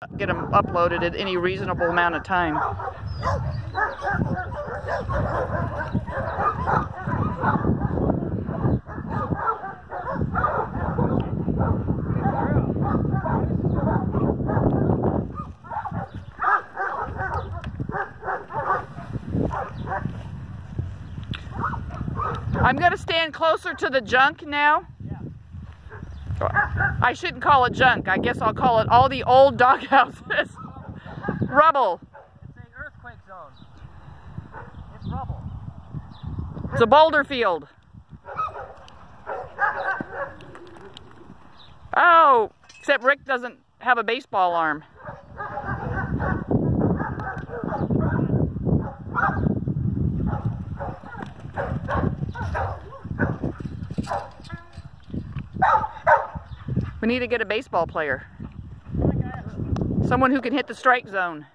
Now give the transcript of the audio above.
get them uploaded at any reasonable amount of time. I'm going to stand closer to the junk now. I shouldn't call it junk. I guess I'll call it all the old doghouses. Rubble. It's an earthquake zone. It's rubble. It's a boulder field. Oh, except Rick doesn't have a baseball arm. We need to get a baseball player. Someone who can hit the strike zone.